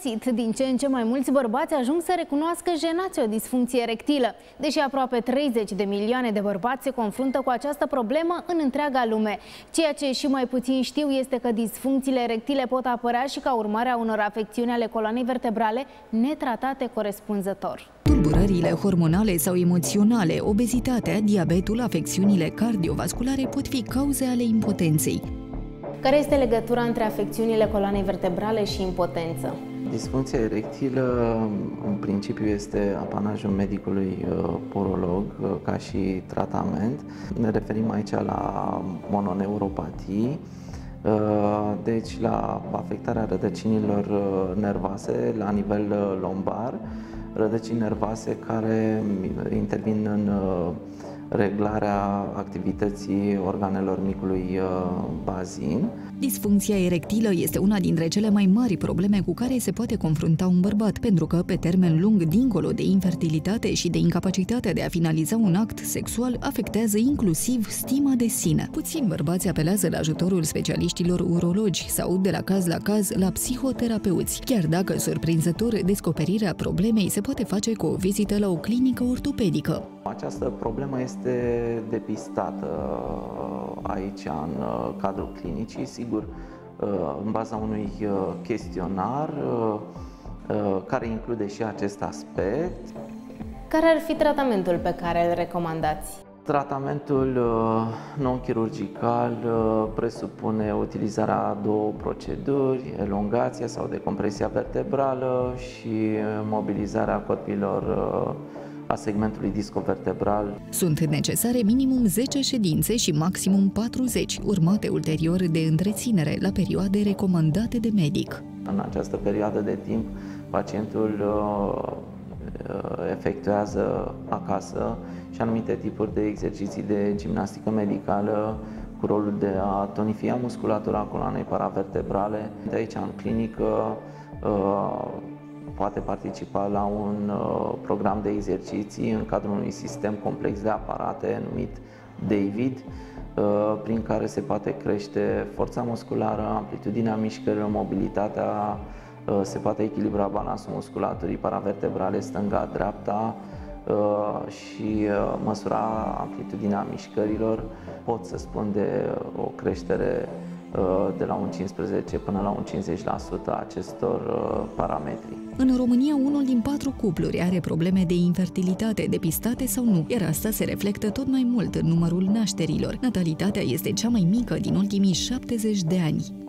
amețit. Din ce în ce mai mulți bărbați ajung să recunoască jenați o disfuncție erectilă. Deși aproape 30 de milioane de bărbați se confruntă cu această problemă în întreaga lume. Ceea ce și mai puțin știu este că disfuncțiile erectile pot apărea și ca urmare a unor afecțiuni ale coloanei vertebrale netratate corespunzător. Tulburările hormonale sau emoționale, obezitatea, diabetul, afecțiunile cardiovasculare pot fi cauze ale impotenței. Care este legătura între afecțiunile coloanei vertebrale și impotență? Disfuncția erectilă, în principiu, este apanajul medicului urolog ca și tratament. Ne referim aici la mononeuropatii, deci la afectarea rădăcinilor nervoase la nivel lombar, rădăcini nervoase care intervin în reglarea activității organelor micului bazin. Disfuncția erectilă este una dintre cele mai mari probleme cu care se poate confrunta un bărbat, pentru că, pe termen lung, dincolo de infertilitate și de incapacitatea de a finaliza un act sexual, afectează inclusiv stima de sine. Puțini bărbați apelează la ajutorul specialiștilor urologi sau, de la caz la caz, la psihoterapeuți, chiar dacă, surprinzător, descoperirea problemei se poate face cu o vizită la o clinică ortopedică. Această problemă este depistată aici, în cadrul clinicii, sigur, în baza unui chestionar care include și acest aspect. Care ar fi tratamentul pe care îl recomandați? Tratamentul non-chirurgical presupune utilizarea a două proceduri, elongația sau decompresia vertebrală și mobilizarea corpilor a segmentului discovertebral. Sunt necesare minimum 10 ședințe și maximum 40, urmate ulterior de întreținere la perioade recomandate de medic. În această perioadă de timp, pacientul efectuează acasă și anumite tipuri de exerciții de gimnastică medicală cu rolul de a tonifia musculatura coloanei paravertebrale. De aici, în clinică, poate participa la un program de exerciții în cadrul unui sistem complex de aparate numit David, prin care se poate crește forța musculară, amplitudinea mișcărilor, mobilitatea, se poate echilibra balansul musculaturii paravertebrale stânga-dreapta și măsura amplitudinea mișcărilor. Pot să spun de o creștere de la un 15 până la un 50% a acestor parametri. În România, unul din 4 cupluri are probleme de infertilitate, depistate sau nu, iar asta se reflectă tot mai mult în numărul nașterilor. Natalitatea este cea mai mică din ultimii 70 de ani.